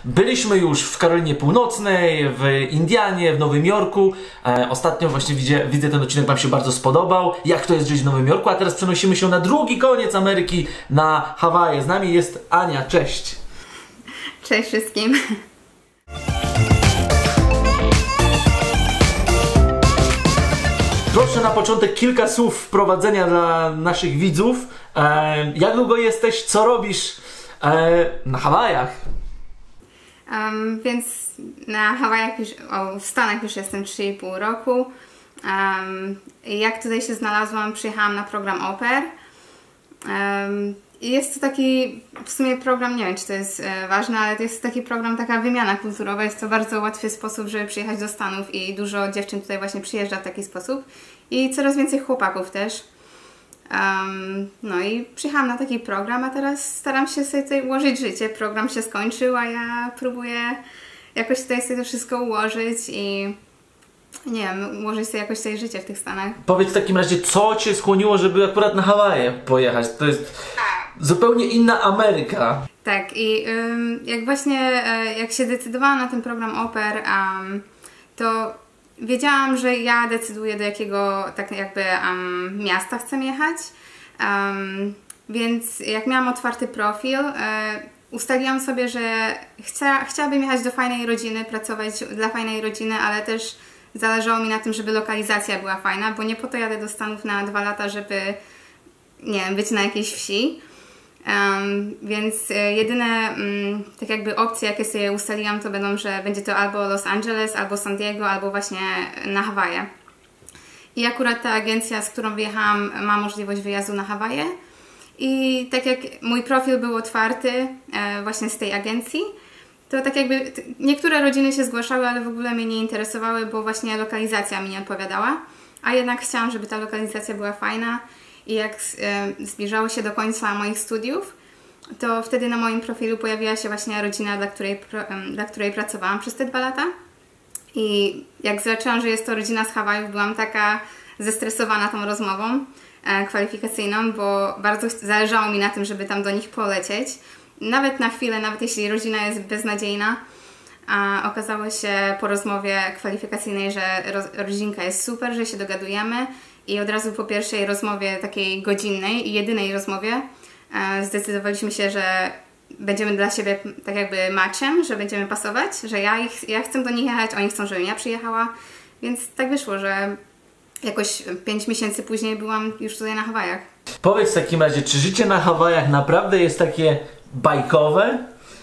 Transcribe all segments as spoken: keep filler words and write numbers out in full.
Byliśmy już w Karolinie Północnej, w Indianie, w Nowym Jorku. E, ostatnio właśnie widzę, widzę ten odcinek Wam się bardzo spodobał. Jak to jest żyć w Nowym Jorku? A teraz przenosimy się na drugi koniec Ameryki, na Hawaje. Z nami jest Ania. Cześć! Cześć wszystkim! Proszę na początek kilka słów wprowadzenia dla naszych widzów. E, jak długo jesteś? Co robisz e, na Hawajach? Um, więc na Hawajach już, o, w Stanach już jestem trzy i pół roku. Um, jak tutaj się znalazłam, przyjechałam na program au pair. Um, jest to taki w sumie program, nie wiem czy to jest e, ważne, ale to jest taki program, taka wymiana kulturowa. Jest to bardzo łatwy sposób, żeby przyjechać do Stanów i dużo dziewczyn tutaj właśnie przyjeżdża w taki sposób. I coraz więcej chłopaków też. Um, no i przyjechałam na taki program, a teraz staram się sobie tutaj ułożyć życie. Program się skończył, a ja próbuję jakoś tutaj sobie to wszystko ułożyć i nie wiem, ułożyć sobie jakoś tutaj życie w tych Stanach. Powiedz w takim razie, co Cię skłoniło, żeby akurat na Hawaje pojechać? To jest zupełnie inna Ameryka. Tak i um, jak właśnie, jak się decydowałam na ten program au pair, um, to wiedziałam, że ja decyduję, do jakiego tak jakby um, miasta chcę jechać, um, więc jak miałam otwarty profil, e, ustaliłam sobie, że chcia, chciałabym jechać do fajnej rodziny, pracować dla fajnej rodziny, ale też zależało mi na tym, żeby lokalizacja była fajna, bo nie po to jadę do Stanów na dwa lata, żeby, nie wiem, być na jakiejś wsi. Um, więc e, jedyne um, tak jakby opcje, jakie sobie ustaliłam, to będą, że będzie to albo Los Angeles, albo San Diego, albo właśnie na Hawaje. I akurat ta agencja, z którą wyjechałam, ma możliwość wyjazdu na Hawaje. I tak jak mój profil był otwarty e, właśnie z tej agencji, to tak jakby niektóre rodziny się zgłaszały, ale w ogóle mnie nie interesowały, bo właśnie lokalizacja mi nie odpowiadała. A jednak chciałam, żeby ta lokalizacja była fajna. I jak e, zbliżało się do końca moich studiów, to wtedy na moim profilu pojawiła się właśnie rodzina, dla której, pro, e, dla której pracowałam przez te dwa lata. I jak zobaczyłam, że jest to rodzina z Hawajów, byłam taka zestresowana tą rozmową e, kwalifikacyjną, bo bardzo zależało mi na tym, żeby tam do nich polecieć. Nawet na chwilę, nawet jeśli rodzina jest beznadziejna, a okazało się po rozmowie kwalifikacyjnej, że roz, rodzinka jest super, że się dogadujemy. I od razu po pierwszej rozmowie, takiej godzinnej i jedynej rozmowie, e, zdecydowaliśmy się, że będziemy dla siebie tak jakby matchem, że będziemy pasować, że ja, ich, ja chcę do nich jechać, oni chcą, żebym ja przyjechała. Więc tak wyszło, że jakoś pięć miesięcy później byłam już tutaj na Hawajach. Powiedz w takim razie, czy życie na Hawajach naprawdę jest takie bajkowe?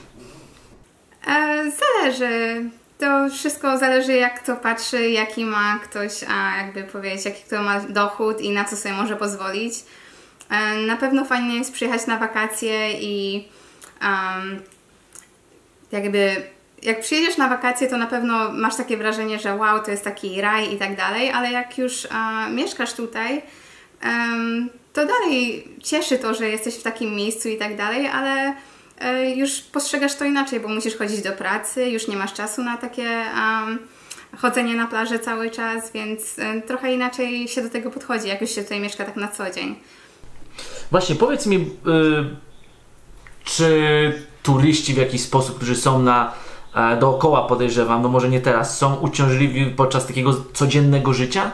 E, zależy. To wszystko zależy, jak kto patrzy, jaki ma ktoś, a jakby powiedzieć, jaki kto ma dochód i na co sobie może pozwolić. Na pewno fajnie jest przyjechać na wakacje i um, jakby jak przyjedziesz na wakacje, to na pewno masz takie wrażenie, że wow, to jest taki raj i tak dalej, ale jak już uh, mieszkasz tutaj, um, to dalej cieszy to, że jesteś w takim miejscu i tak dalej, ale już postrzegasz to inaczej, bo musisz chodzić do pracy, już nie masz czasu na takie um, chodzenie na plaży cały czas, więc um, trochę inaczej się do tego podchodzi, jak już się tutaj mieszka tak na co dzień. Właśnie, powiedz mi, yy, czy turyści w jakiś sposób, którzy są na e, dookoła, podejrzewam, no może nie teraz, są uciążliwi podczas takiego codziennego życia?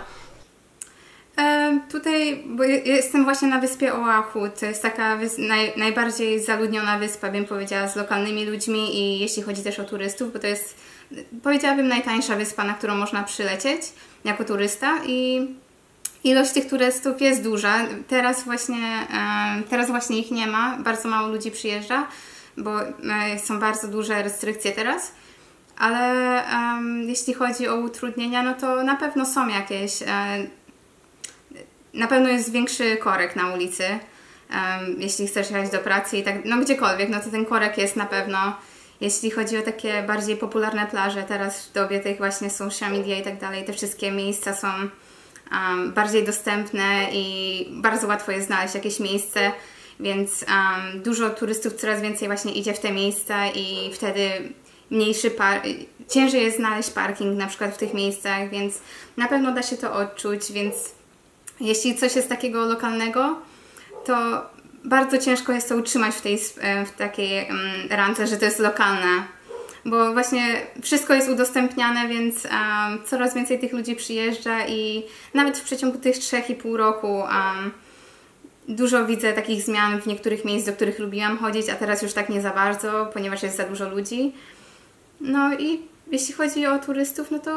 Tutaj, bo jestem właśnie na wyspie Oahu, to jest taka naj, najbardziej zaludniona wyspa, bym powiedziała, z lokalnymi ludźmi i jeśli chodzi też o turystów, bo to jest, powiedziałabym, najtańsza wyspa, na którą można przylecieć jako turysta i ilość tych turystów jest duża. Teraz właśnie, teraz właśnie ich nie ma, bardzo mało ludzi przyjeżdża, bo są bardzo duże restrykcje teraz. Ale um, jeśli chodzi o utrudnienia, no to na pewno są jakieś. Na pewno jest większy korek na ulicy, um, jeśli chcesz jechać do pracy i tak, no gdziekolwiek, no to ten korek jest na pewno. Jeśli chodzi o takie bardziej popularne plaże, teraz w dobie tych właśnie social media i tak dalej, te wszystkie miejsca są um, bardziej dostępne i bardzo łatwo jest znaleźć jakieś miejsce, więc um, dużo turystów coraz więcej właśnie idzie w te miejsca i wtedy mniejszy par ciężej jest znaleźć parking na przykład w tych miejscach, więc na pewno da się to odczuć, więc jeśli coś jest takiego lokalnego, to bardzo ciężko jest to utrzymać w tej w takiej um, randze, że to jest lokalna bo właśnie wszystko jest udostępniane, więc um, coraz więcej tych ludzi przyjeżdża i nawet w przeciągu tych trzech i pół roku um, dużo widzę takich zmian w niektórych miejscach, do których lubiłam chodzić, a teraz już tak nie za bardzo, ponieważ jest za dużo ludzi. No i jeśli chodzi o turystów, no to,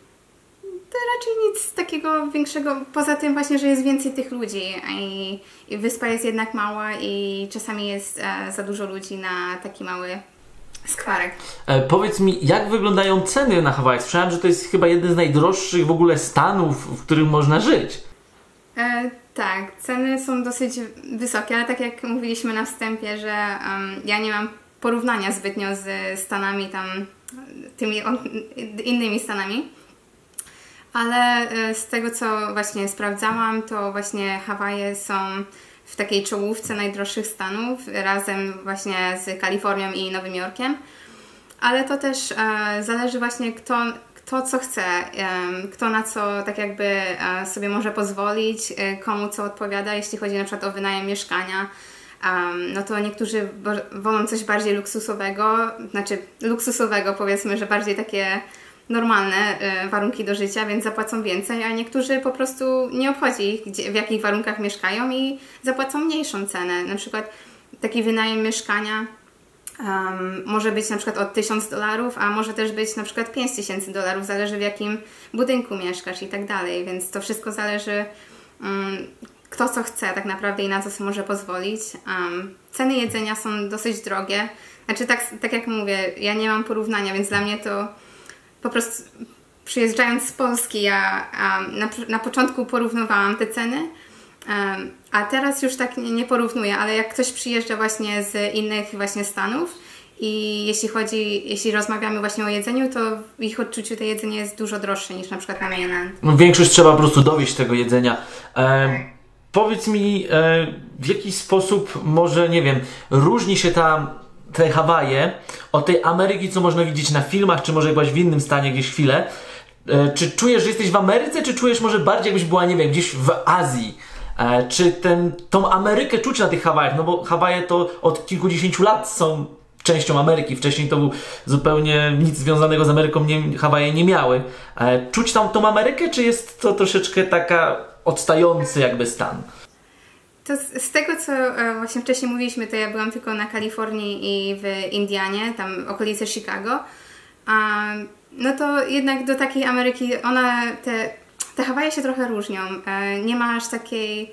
to raczej nic takiego większego, poza tym właśnie, że jest więcej tych ludzi i, i wyspa jest jednak mała i czasami jest e, za dużo ludzi na taki mały skwarek. E, powiedz mi, jak wyglądają ceny na Hawajach? Słyszałem, że to jest chyba jeden z najdroższych w ogóle stanów, w którym można żyć. E, tak, ceny są dosyć wysokie, ale tak jak mówiliśmy na wstępie, że um, ja nie mam porównania zbytnio z Stanami tam, tymi on, innymi Stanami, ale z tego co właśnie sprawdzałam, to właśnie Hawaje są w takiej czołówce najdroższych stanów, razem właśnie z Kalifornią i Nowym Jorkiem, ale to też e, zależy właśnie kto, kto co chce, e, kto na co tak jakby e, sobie może pozwolić, e, komu co odpowiada, jeśli chodzi na przykład o wynajem mieszkania. Um, no to niektórzy wolą coś bardziej luksusowego, znaczy luksusowego powiedzmy, że bardziej takie normalne y, warunki do życia, więc zapłacą więcej, a niektórzy po prostu nie obchodzi ich, gdzie, w jakich warunkach mieszkają i zapłacą mniejszą cenę. Na przykład taki wynajem mieszkania um, może być na przykład od tysiąc dolarów, a może też być na przykład pięć tysięcy dolarów, zależy w jakim budynku mieszkasz i tak dalej, więc to wszystko zależy um, kto co chce tak naprawdę i na co sobie może pozwolić. Um, ceny jedzenia są dosyć drogie. Znaczy tak, tak jak mówię, ja nie mam porównania, więc dla mnie to po prostu przyjeżdżając z Polski ja um, na, na początku porównywałam te ceny, um, a teraz już tak nie, nie porównuję, ale jak ktoś przyjeżdża właśnie z innych właśnie stanów i jeśli chodzi, jeśli rozmawiamy właśnie o jedzeniu, to w ich odczuciu to jedzenie jest dużo droższe niż na przykład na mainland. No, większość trzeba po prostu dowieść tego jedzenia. E, powiedz mi, e, w jaki sposób może, nie wiem, różni się ta, te Hawaje od tej Ameryki, co można widzieć na filmach, czy może byłaś w innym stanie gdzieś chwilę. E, czy czujesz, że jesteś w Ameryce, czy czujesz może bardziej jakbyś była, nie wiem, gdzieś w Azji? E, czy ten, tą Amerykę czuć na tych Hawajach? No bo Hawaje to od kilkudziesięciu lat są częścią Ameryki. Wcześniej to był zupełnie nic związanego z Ameryką, nie, Hawaje nie miały. E, czuć tam tą Amerykę, czy jest to troszeczkę taka odstający jakby stan? To z, z tego, co e, właśnie wcześniej mówiliśmy, to ja byłam tylko na Kalifornii i w Indianie, tam okolice Chicago. A, no to jednak do takiej Ameryki, ona, te, te Hawaje się trochę różnią. E, nie ma aż takiej...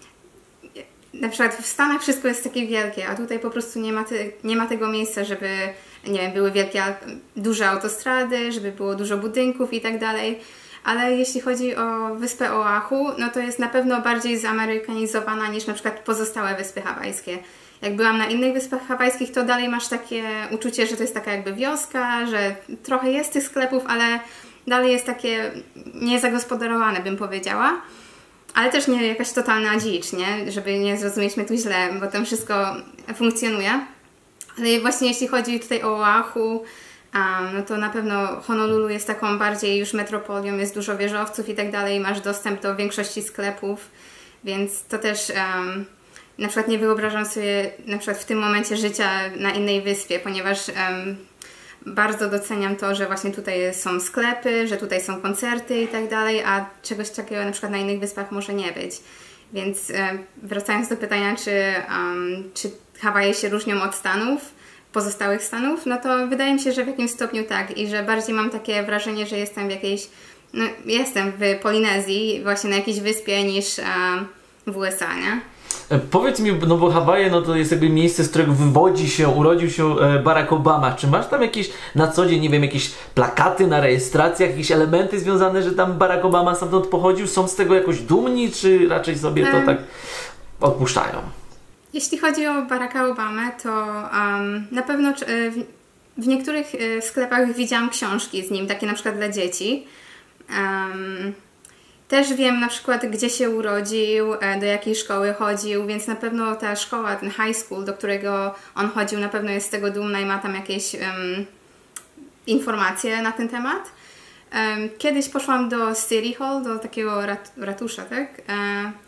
Na przykład w Stanach wszystko jest takie wielkie, a tutaj po prostu nie ma, te, nie ma tego miejsca, żeby, nie wiem, były wielkie, duże autostrady, żeby było dużo budynków i tak dalej. Ale jeśli chodzi o wyspę Oahu, no to jest na pewno bardziej zamerykanizowana niż na przykład pozostałe wyspy hawajskie. Jak byłam na innych wyspach hawajskich, to dalej masz takie uczucie, że to jest taka jakby wioska, że trochę jest tych sklepów, ale dalej jest takie niezagospodarowane, bym powiedziała. Ale też nie jakaś totalna dzicz, nie? Żeby nie zrozumieć mnie tu źle, bo tam wszystko funkcjonuje. Ale właśnie jeśli chodzi tutaj o Oahu, um, no to na pewno Honolulu jest taką bardziej już metropolią, jest dużo wieżowców i tak dalej, masz dostęp do większości sklepów, więc to też um, na przykład nie wyobrażam sobie na przykład w tym momencie życia na innej wyspie, ponieważ um, bardzo doceniam to, że właśnie tutaj są sklepy, że tutaj są koncerty i tak dalej, a czegoś takiego na przykład na innych wyspach może nie być. Więc e, wracając do pytania, czy, um, czy Hawaje się różnią od Stanów, pozostałych Stanów, no to wydaje mi się, że w jakimś stopniu tak i że bardziej mam takie wrażenie, że jestem w jakiejś, no jestem w Polinezji, właśnie na jakiejś wyspie niż e, w U S A, nie? Powiedz mi, no bo Hawaje no to jest jakby miejsce, z którego wywodzi się, urodził się Barack Obama. Czy masz tam jakieś na co dzień, nie wiem, jakieś plakaty na rejestracjach, jakieś elementy związane, że tam Barack Obama stamtąd pochodził? Są z tego jakoś dumni, czy raczej sobie to tak odpuszczają? Jeśli chodzi o Baracka Obamę, to um, na pewno w, w niektórych sklepach widziałam książki z nim, takie na przykład dla dzieci. Um, Też wiem na przykład, gdzie się urodził, do jakiej szkoły chodził, więc na pewno ta szkoła, ten high school, do którego on chodził, na pewno jest z tego dumna i ma tam jakieś um, informacje na ten temat. Um, kiedyś poszłam do City Hall, do takiego rat ratusza, tak? E,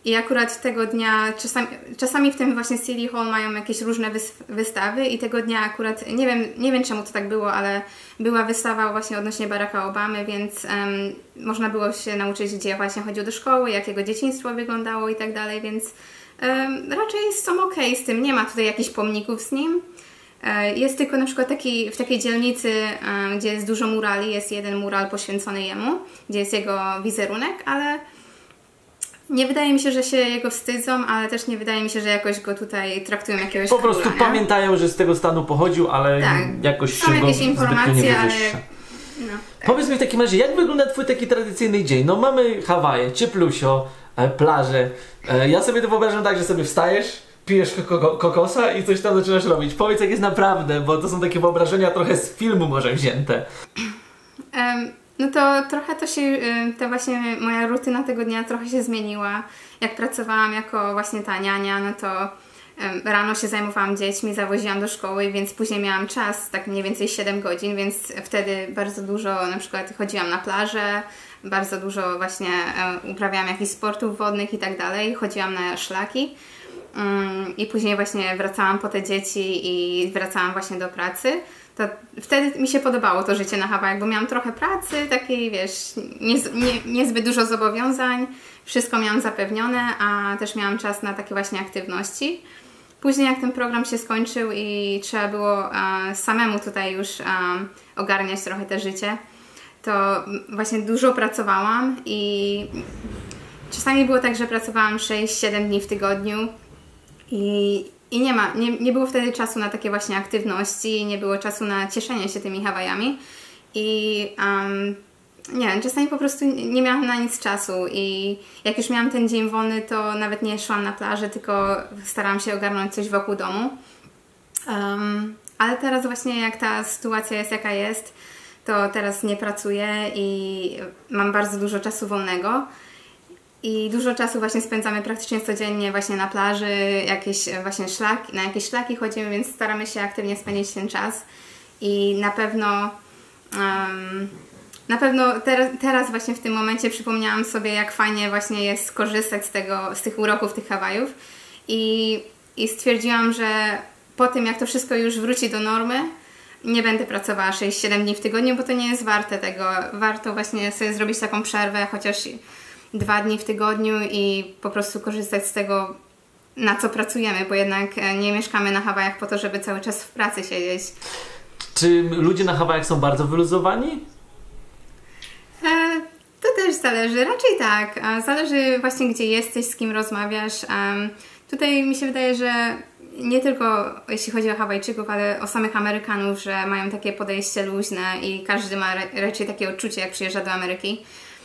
I akurat tego dnia, czasami, czasami w tym właśnie City Hall mają jakieś różne wystawy i tego dnia akurat, nie wiem, nie wiem czemu to tak było, ale była wystawa właśnie odnośnie Baracka Obamy, więc um, można było się nauczyć, gdzie właśnie chodził do szkoły, jak jego dzieciństwo wyglądało i tak dalej, więc um, raczej są okej okay z tym, nie ma tutaj jakichś pomników z nim. Jest tylko na przykład taki, w takiej dzielnicy, gdzie jest dużo murali, jest jeden mural poświęcony jemu, gdzie jest jego wizerunek, ale nie wydaje mi się, że się jego wstydzą, ale też nie wydaje mi się, że jakoś go tutaj traktują jakiegoś Po prostu króla, pamiętają, że z tego stanu pochodził, ale tak, jakoś są się jakieś go informacje, zbytnio nie ale... wywyższa. No, tak. Powiedz mi w takim razie, jak wygląda twój taki tradycyjny dzień? No mamy Hawaje, cieplusio, plaże. Ja sobie to wyobrażam tak, że sobie wstajesz, pijesz koko kokosa i coś tam zaczynasz robić. Powiedz, jak jest naprawdę, bo to są takie wyobrażenia trochę z filmu może wzięte. Um, no to trochę to się, ta właśnie moja rutyna tego dnia trochę się zmieniła. Jak pracowałam jako właśnie ta niania, no to um, rano się zajmowałam dziećmi, zawoziłam do szkoły, więc później miałam czas, tak mniej więcej siedem godzin, więc wtedy bardzo dużo na przykład chodziłam na plażę, bardzo dużo właśnie um, uprawiałam jakichś sportów wodnych i tak dalej, chodziłam na szlaki. I później właśnie wracałam po te dzieci i wracałam właśnie do pracy. To wtedy mi się podobało to życie na Hawajach, bo miałam trochę pracy, takiej wiesz, nie, nie, niezbyt dużo zobowiązań, wszystko miałam zapewnione, a też miałam czas na takie właśnie aktywności. Później jak ten program się skończył i trzeba było a, samemu tutaj już a, ogarniać trochę te życie, to właśnie dużo pracowałam i czasami było tak, że pracowałam sześć siedem dni w tygodniu. I, i nie, ma, nie, nie było wtedy czasu na takie właśnie aktywności, nie było czasu na cieszenie się tymi Hawajami i um, nie wiem, czasami po prostu nie miałam na nic czasu i jak już miałam ten dzień wolny, to nawet nie szłam na plażę, tylko starałam się ogarnąć coś wokół domu. Um, ale teraz właśnie jak ta sytuacja jest jaka jest, to teraz nie pracuję i mam bardzo dużo czasu wolnego. I dużo czasu właśnie spędzamy praktycznie codziennie właśnie na plaży, jakieś właśnie szlaki, na jakieś szlaki chodzimy, więc staramy się aktywnie spędzić ten czas. I na pewno um, na pewno teraz, teraz właśnie w tym momencie przypomniałam sobie, jak fajnie właśnie jest skorzystać z tego, z tych uroków tych Hawajów. I, i stwierdziłam, że po tym jak to wszystko już wróci do normy, nie będę pracowała sześć siedem dni w tygodniu, bo to nie jest warte tego. Warto właśnie sobie zrobić taką przerwę, chociaż dwa dni w tygodniu i po prostu korzystać z tego, na co pracujemy, bo jednak nie mieszkamy na Hawajach po to, żeby cały czas w pracy siedzieć. Czy ludzie na Hawajach są bardzo wyluzowani? E, to też zależy, raczej tak. Zależy właśnie, gdzie jesteś, z kim rozmawiasz. Um, tutaj mi się wydaje, że nie tylko jeśli chodzi o Hawajczyków, ale o samych Amerykanów, że mają takie podejście luźne i każdy ma raczej takie odczucie, jak przyjeżdża do Ameryki.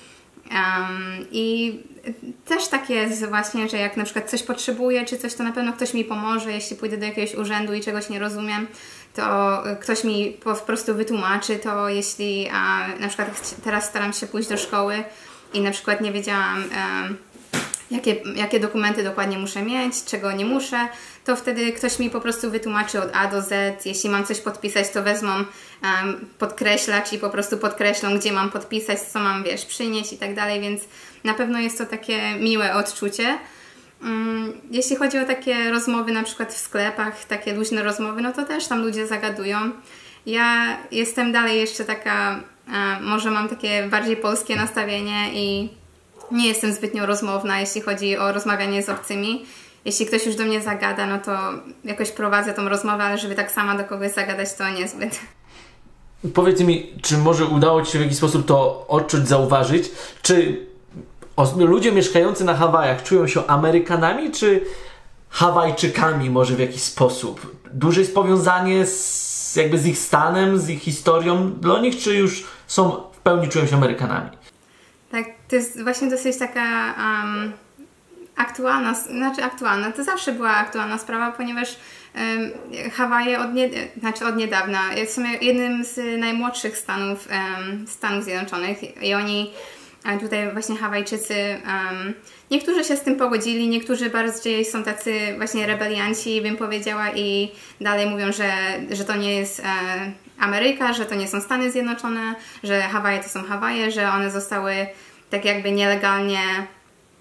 Um, I też tak jest właśnie, że jak na przykład coś potrzebuję, czy coś, to na pewno ktoś mi pomoże. Jeśli pójdę do jakiegoś urzędu i czegoś nie rozumiem, to ktoś mi po prostu wytłumaczy to. Jeśli a, na przykład teraz staram się pójść do szkoły i na przykład nie wiedziałam, um, jakie, jakie dokumenty dokładnie muszę mieć, czego nie muszę, to wtedy ktoś mi po prostu wytłumaczy od A do Z. Jeśli mam coś podpisać, to wezmą um, podkreślacz i po prostu podkreślą, gdzie mam podpisać, co mam, wiesz, przynieść i tak dalej, więc na pewno jest to takie miłe odczucie. Um, jeśli chodzi o takie rozmowy na przykład w sklepach, takie luźne rozmowy, no to też tam ludzie zagadują. Ja jestem dalej jeszcze taka, um, może mam takie bardziej polskie nastawienie i nie jestem zbytnio rozmowna, jeśli chodzi o rozmawianie z obcymi. Jeśli ktoś już do mnie zagada, no to jakoś prowadzę tą rozmowę, ale żeby tak sama do kogoś zagadać, to niezbyt. Powiedz mi, czy może udało Ci się w jakiś sposób to odczuć, zauważyć? Czy ludzie mieszkający na Hawajach czują się Amerykanami, czy Hawajczykami może w jakiś sposób? Duże jest powiązanie z, jakby z ich stanem, z ich historią dla nich, czy już są w pełni czują się Amerykanami? Tak, to jest właśnie dosyć taka um, aktualna, znaczy aktualna, to zawsze była aktualna sprawa, ponieważ um, Hawaje od, nie, znaczy od niedawna są jednym z najmłodszych stanów um, Stanów Zjednoczonych i oni tutaj właśnie Hawajczycy, um, niektórzy się z tym pogodzili, niektórzy bardziej są tacy właśnie rebelianci, bym powiedziała, i dalej mówią, że, że to nie jest e, Ameryka, że to nie są Stany Zjednoczone, że Hawaje to są Hawaje, że one zostały tak jakby nielegalnie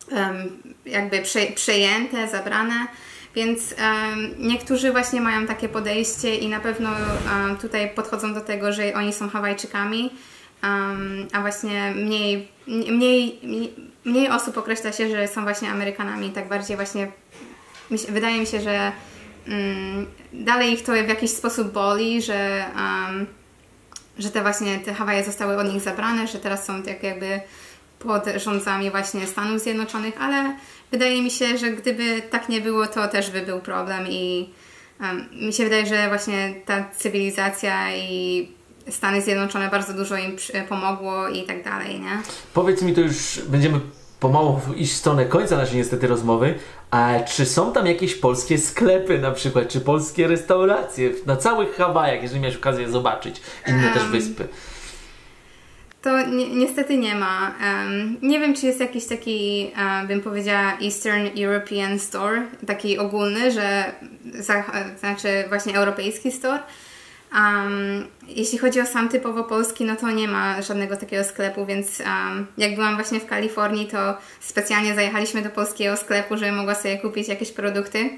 um, jakby prze, przejęte, zabrane. Więc um, niektórzy właśnie mają takie podejście i na pewno um, tutaj podchodzą do tego, że oni są Hawajczykami, um, a właśnie mniej, mniej, mniej osób określa się, że są właśnie Amerykanami. Tak bardziej właśnie wydaje mi się, że um, dalej ich to w jakiś sposób boli, że, um, że te właśnie te Hawaje zostały od nich zabrane, że teraz są tak jakby pod rządzami właśnie Stanów Zjednoczonych, ale wydaje mi się, że gdyby tak nie było, to też by był problem i um, mi się wydaje, że właśnie ta cywilizacja i Stany Zjednoczone bardzo dużo im pomogło i tak dalej, nie? Powiedz mi, to już będziemy pomału iść w stronę końca naszej niestety rozmowy, a czy są tam jakieś polskie sklepy na przykład, czy polskie restauracje na całych Hawajach, jeżeli miałeś okazję zobaczyć inne um, też wyspy? To ni niestety nie ma. Um, nie wiem, czy jest jakiś taki, um, bym powiedziała, Eastern European Store, taki ogólny, że za, znaczy właśnie europejski store. Um, jeśli chodzi o sam typowo polski, no to nie ma żadnego takiego sklepu, więc um, jak byłam właśnie w Kalifornii, to specjalnie zajechaliśmy do polskiego sklepu, żeby mogła sobie kupić jakieś produkty.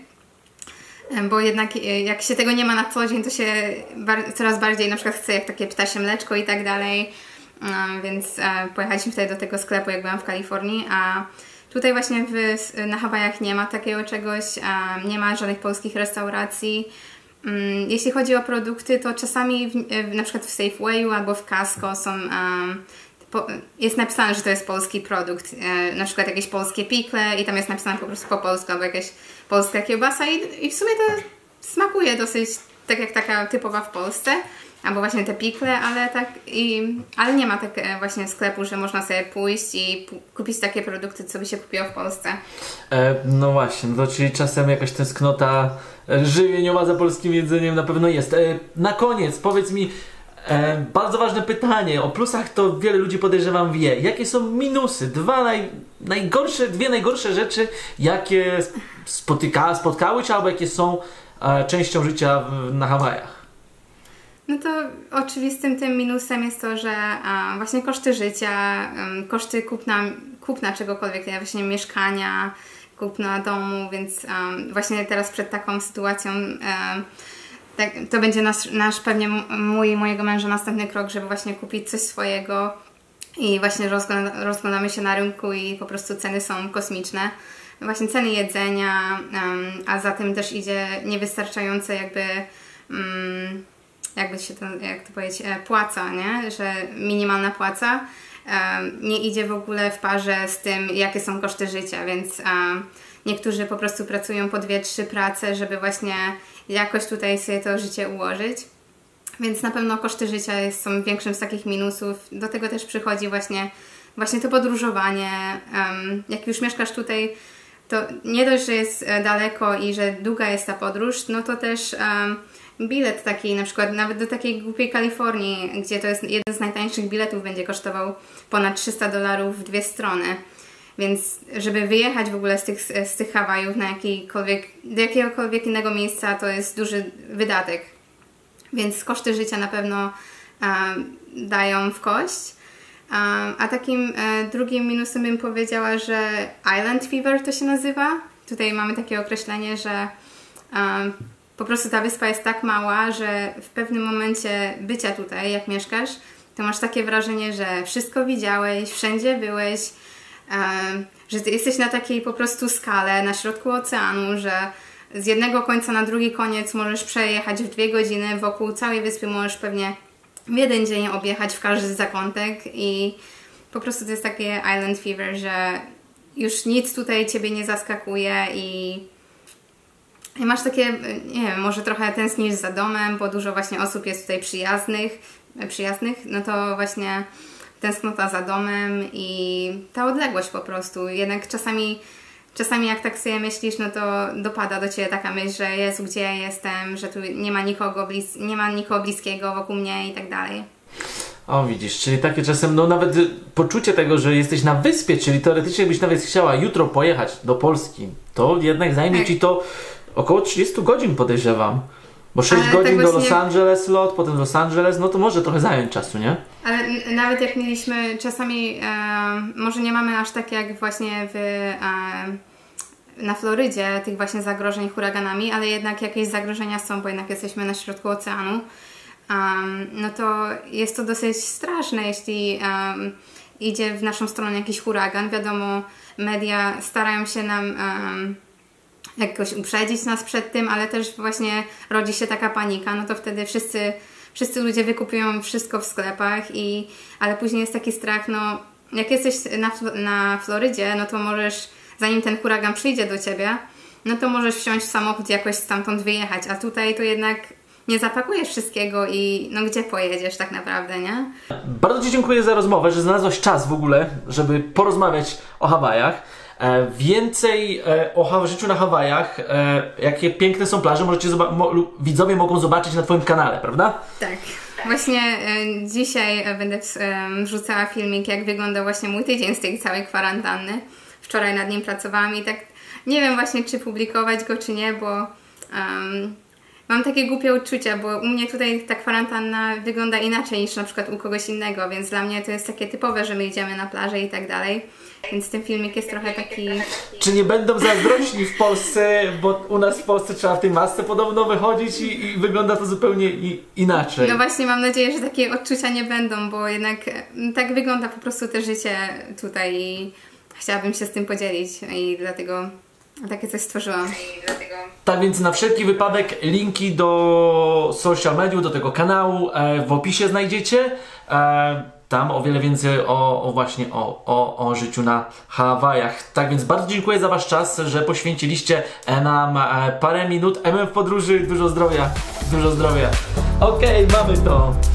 Bo jednak jak się tego nie ma na co dzień, to się bar coraz bardziej na przykład chce jak takie ptasie mleczko i tak dalej. Um, więc um, pojechaliśmy wtedy do tego sklepu, jak byłam w Kalifornii, a tutaj właśnie w, na Hawajach nie ma takiego czegoś, um, nie ma żadnych polskich restauracji. Um, jeśli chodzi o produkty, to czasami w, w, na przykład w Safewayu albo w Costco są, um, po, jest napisane, że to jest polski produkt, e, na przykład jakieś polskie pikle i tam jest napisane po prostu po polsku albo jakaś polska kiełbasa i, i w sumie to smakuje dosyć tak jak taka typowa w Polsce. Albo właśnie te pikle, ale tak i, ale nie ma tak właśnie sklepu, że można sobie pójść i kupić takie produkty, co by się kupiło w Polsce. E, no właśnie, no to czyli czasem jakaś tęsknota żywieniowa za polskim jedzeniem na pewno jest. E, na koniec powiedz mi, e, bardzo ważne pytanie, o plusach to wiele ludzi podejrzewam wie. Jakie są minusy? Dwa naj, najgorsze, dwie najgorsze rzeczy, jakie spotyka, spotkały Cię albo jakie są e, częścią życia w, na Hawajach? No to oczywistym tym minusem jest to, że a, właśnie koszty życia, um, koszty kupna, kupna czegokolwiek, nie, właśnie mieszkania, kupna domu, więc um, właśnie teraz przed taką sytuacją um, tak, to będzie nasz, nasz pewnie mój i mojego męża następny krok, żeby właśnie kupić coś swojego i właśnie rozgląda, rozglądamy się na rynku i po prostu ceny są kosmiczne. Właśnie ceny jedzenia, um, a za tym też idzie niewystarczające jakby um, jakby się to, jak to powiedzieć, płaca, nie? Że minimalna płaca um, nie idzie w ogóle w parze z tym, jakie są koszty życia, więc um, niektórzy po prostu pracują po dwie, trzy prace, żeby właśnie jakoś tutaj sobie to życie ułożyć. Więc na pewno koszty życia jest, są większym z takich minusów. Do tego też przychodzi właśnie, właśnie to podróżowanie. Um, jak już mieszkasz tutaj, to nie dość, że jest daleko i że długa jest ta podróż, no to też um, bilet taki, na przykład nawet do takiej głupiej Kalifornii, gdzie to jest jeden z najtańszych biletów, będzie kosztował ponad trzysta dolarów w dwie strony. Więc żeby wyjechać w ogóle z tych, z tych Hawajów na jakikolwiek, do jakiegokolwiek innego miejsca, to jest duży wydatek. Więc koszty życia na pewno um, dają w kość. Um, a takim um, drugim minusem bym powiedziała, że Island Fever to się nazywa. Tutaj mamy takie określenie, że um, po prostu ta wyspa jest tak mała, że w pewnym momencie bycia tutaj, jak mieszkasz, to masz takie wrażenie, że wszystko widziałeś, wszędzie byłeś, um, że ty jesteś na takiej po prostu skale, na środku oceanu, że z jednego końca na drugi koniec możesz przejechać w dwie godziny, wokół całej wyspy możesz pewnie w jeden dzień objechać w każdy zakątek i po prostu to jest takie Island Fever, że już nic tutaj Ciebie nie zaskakuje i I masz takie, nie wiem, może trochę tęsknisz za domem, bo dużo właśnie osób jest tutaj przyjaznych, przyjaznych, no to właśnie tęsknota za domem i ta odległość po prostu. Jednak czasami, czasami jak tak sobie myślisz, no to dopada do Ciebie taka myśl, że Jezu, gdzie ja jestem, że tu nie ma nikogo, blis nie ma nikogo bliskiego wokół mnie i tak dalej. O, widzisz, czyli takie czasem, no nawet poczucie tego, że jesteś na wyspie, czyli teoretycznie byś nawet chciała jutro pojechać do Polski, to jednak zajmie tak. Ci to około trzydzieści godzin, podejrzewam. Bo sześć Ale godzin tak do właśnie- Los Angeles lot, potem Los Angeles, no to może trochę zająć czasu, nie? Ale n- nawet jak mieliśmy czasami, e, może nie mamy aż tak jak właśnie w, e, na Florydzie tych właśnie zagrożeń huraganami, ale jednak jakieś zagrożenia są, bo jednak jesteśmy na środku oceanu. Um, no to jest to dosyć straszne, jeśli um, idzie w naszą stronę jakiś huragan. Wiadomo, media starają się nam um, jakoś uprzedzić nas przed tym, ale też właśnie rodzi się taka panika, no to wtedy wszyscy, wszyscy ludzie wykupują wszystko w sklepach, i, ale później jest taki strach, no jak jesteś na, na Florydzie, no to możesz, zanim ten huragan przyjdzie do Ciebie, no to możesz wsiąść w samochód i jakoś stamtąd wyjechać, a tutaj to jednak nie zapakujesz wszystkiego i no gdzie pojedziesz tak naprawdę, nie? Bardzo Ci dziękuję za rozmowę, że znalazłaś czas w ogóle, żeby porozmawiać o Hawajach. E, więcej e, o ha- życiu na Hawajach, e, jakie piękne są plaże, możecie zoba- mo- lub widzowie mogą zobaczyć na Twoim kanale, prawda? Tak. Właśnie e, dzisiaj e, będę e, wrzucała filmik, jak wygląda właśnie mój tydzień z tej całej kwarantanny. Wczoraj nad nim pracowałam i tak nie wiem właśnie, czy publikować go, czy nie, bo um, mam takie głupie uczucia, bo u mnie tutaj ta kwarantanna wygląda inaczej niż na przykład u kogoś innego, więc dla mnie to jest takie typowe, że my idziemy na plażę i tak dalej. Więc ten filmik jest trochę taki... Czy nie będą zazdrośni w Polsce, bo u nas w Polsce trzeba w tej masce podobno wychodzić i, i wygląda to zupełnie i, inaczej. No właśnie, mam nadzieję, że takie odczucia nie będą, bo jednak mm, tak wygląda po prostu te życie tutaj i chciałabym się z tym podzielić i dlatego takie coś stworzyłam. I dlatego... Tak więc na wszelki wypadek linki do social mediów, do tego kanału e, w opisie znajdziecie. E, tam o wiele więcej o, o właśnie o, o, o życiu na Hawajach. Tak więc bardzo dziękuję za Wasz czas, że poświęciliście nam e, parę minut. M M w podróży, dużo zdrowia, dużo zdrowia. Okej, mamy to.